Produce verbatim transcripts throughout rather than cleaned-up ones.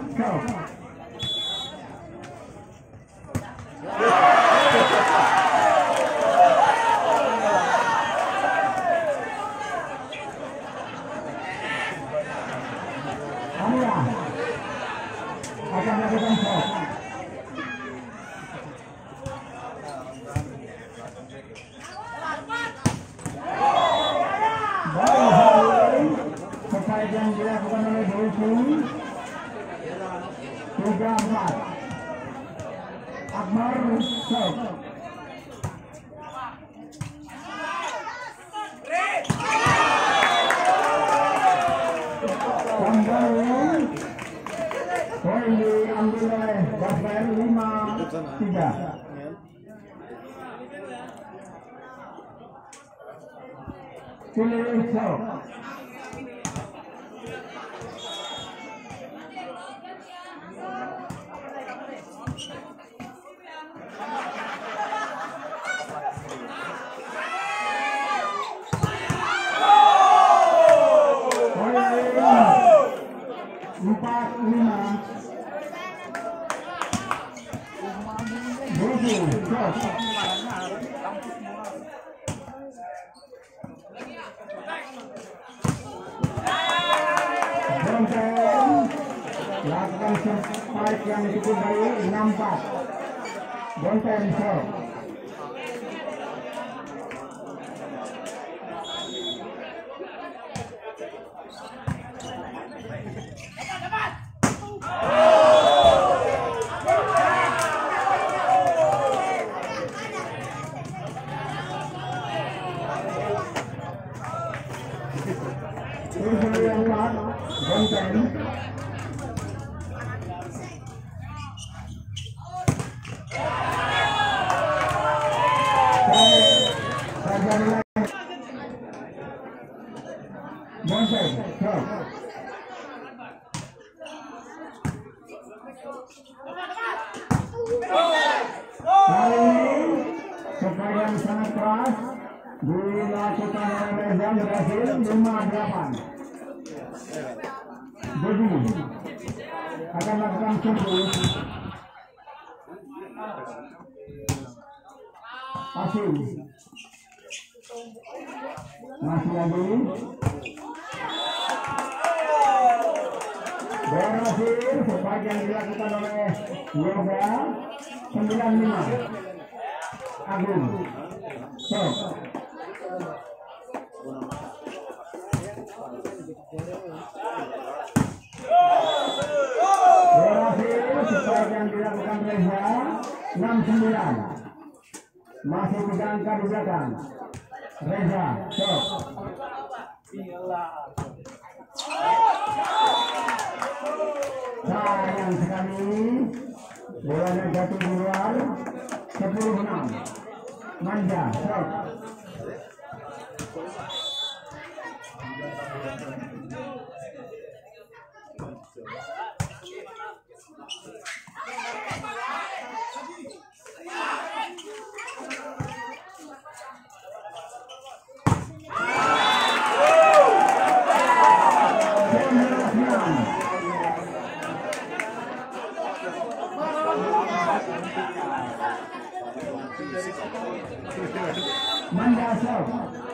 akan melakukan shot. Sesuai yang dilakukan oleh Dulci tiga empat Akbar shot. Poin diambil oleh Basfer lima tiga. Pilih shot. Empat lima. Tujuh shot. Bonten lakukan spike yang cukup baik enam empat. Bonten shot. Yang kuat, Bonten. Bonten, shot. Sekali yang sangat keras dilakukan oleh Reza berhasil lima delapan. Jadi akan melakukan cukup pasir masih lagi berhasil sebagai yang dilakukan oleh Yoga sembilan lima Agung stop. Yang dilakukan Reza enam sembilan masih tiga angka di belakang. Reza stop. Sayang sekali bolanya jatuh di luar. Sepuluh enam Manja stop. Manja stop.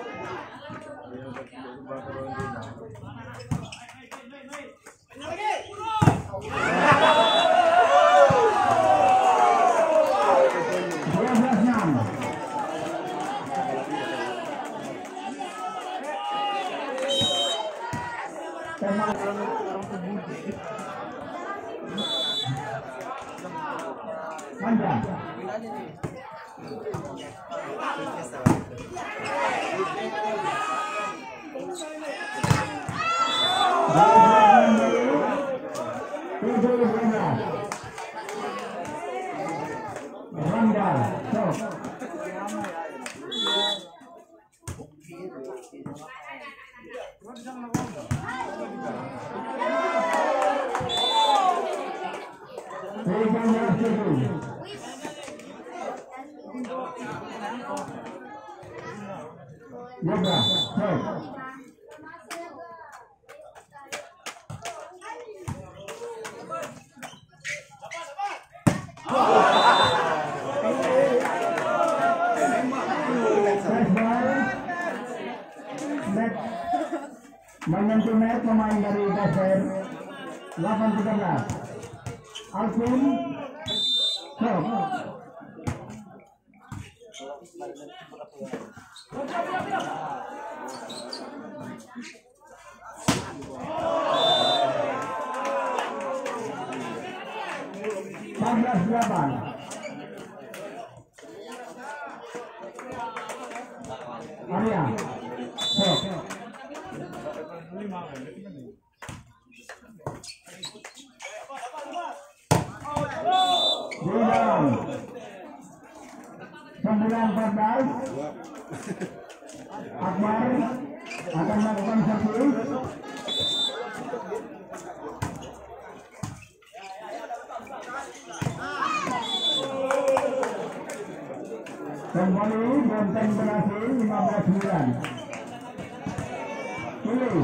Manja. Randa, stop. Yoga, stop. menit pemain dari Dasar delapan tiga belas. Alvin Sok. empat belas delapan. Arya Sok. Diam. sembilan empat belas. Akbar akan melakukan servis. Kembali Benteng berhasil lima belas sembilan. Pilih.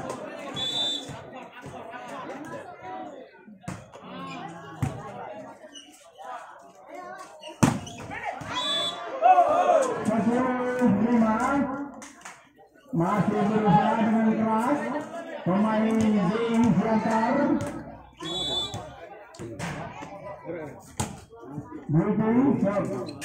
sepuluh lima. Masih berusaha dengan keras pemain di Siantar. Berhenti Sok.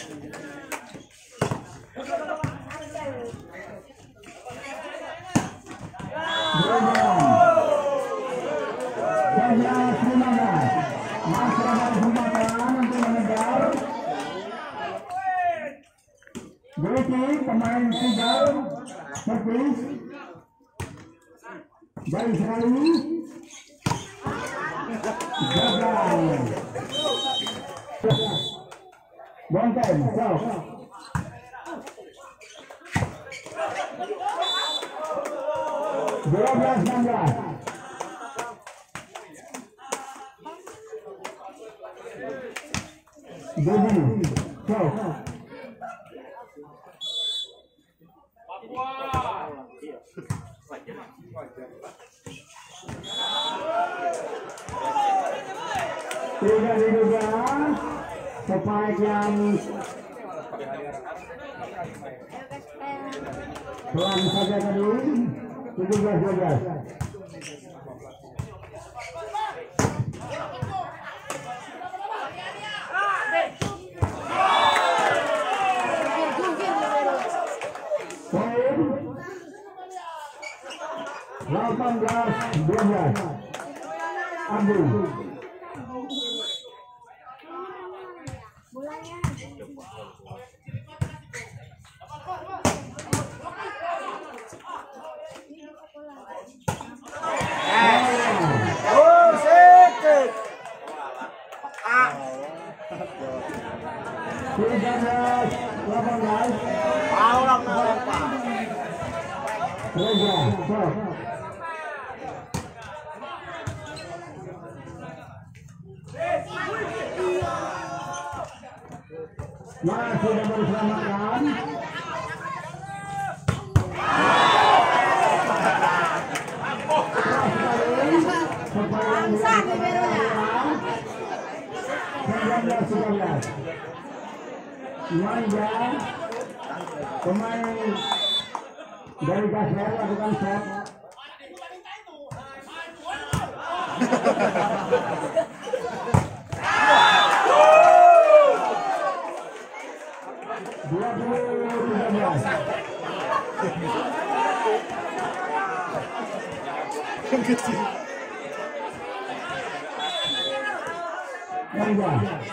Masih ada kesempatan untuk mengejar. Berarti pemain tinggal servis baik sekali. Gagal. Benteng Sok. dua belas enam belas. Jadi Sok. Tidak diduga spike yang pelan saja tadi. tujuh belas dua belas. Poin delapan belas dua belas. Abdul. delapan belas. Aulang apa? Reza, Sok. Masih dapat diselamatkan. Bangsa liberonya. sembilan belas tiga belas. Manja pemain dari Dasar lakukan shot. dua puluh tiga belas. Manja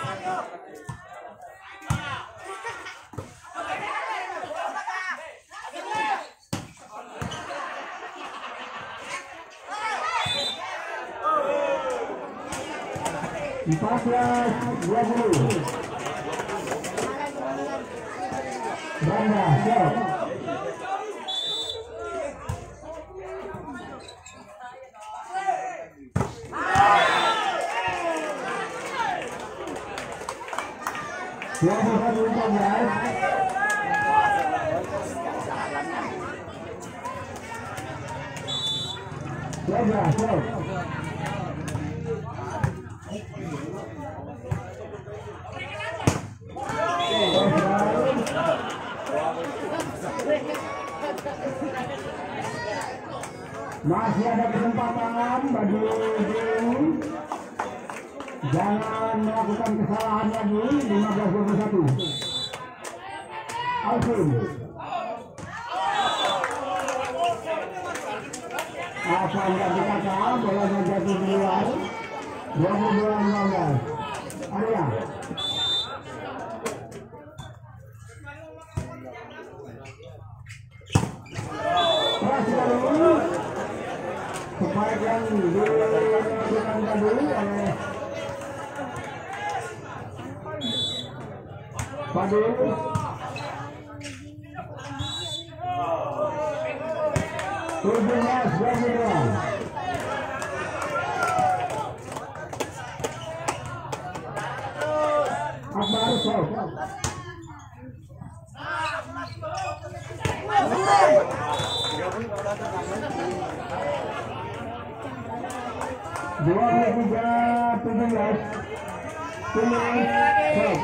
empat belas dua puluh. Bangga Sok. dua puluh satu empat belas. Bangga Sok. Masih ada kesempatan bagi tim. Jangan melakukan kesalahan lagi. lima belas dua puluh satu. Alvin. Apa yang dikata bolanya jatuh di luar. dua puluh dua lima belas. Arya. Keras sekali. Supaya yang dilakukan tadi oleh Fadil. tujuh belas dua puluh dua. Akbar Sok. dua puluh tiga tujuh belas. Tulis Sok.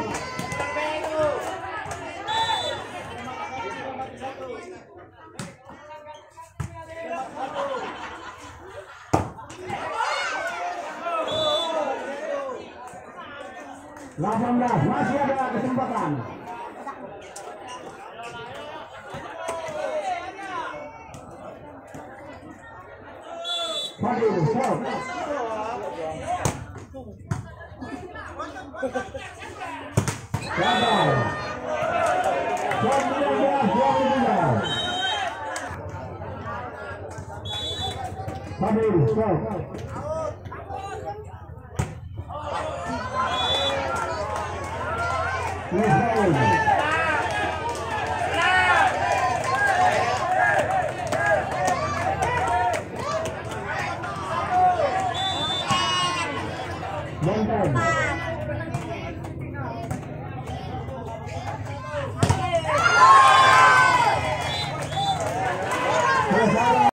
delapan belas masih ada kesempatan. Fadil Sok. Gagal. sembilan belas dua puluh tiga. Fadil Sok. Nisrain. Benteng.